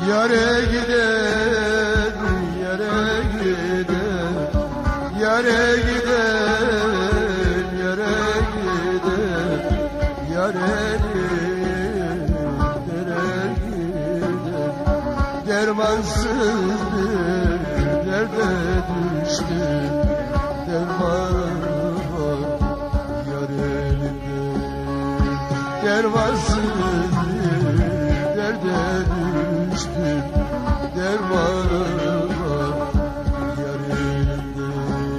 Yare gider, yare gider, yare gider, yare gider, yare gider, dermansız bir derde düştü, dermanı var yar elinde. Dermansız bir derde düştü, dermanı var yar elinde.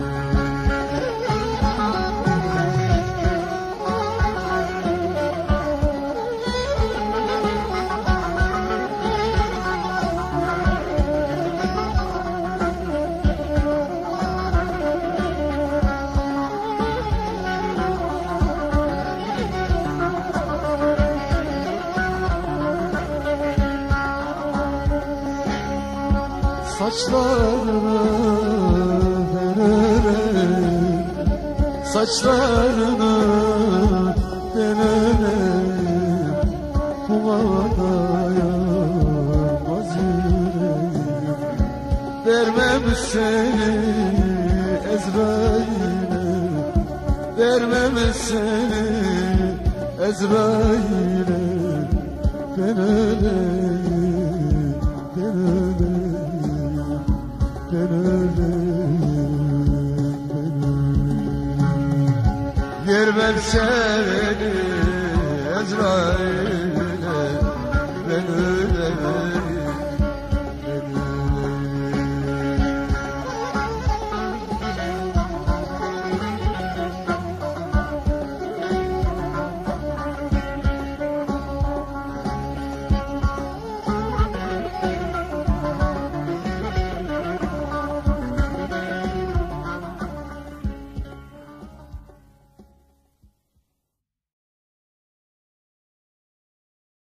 Saçlarını vererek, saçlarını vererek, kumada yanmaz yüreğim. Vermem seni Ezrail'e, vermem seni Ezrail'e, ben öleyim, ben öleyim. Vermem seni Ezrail'e,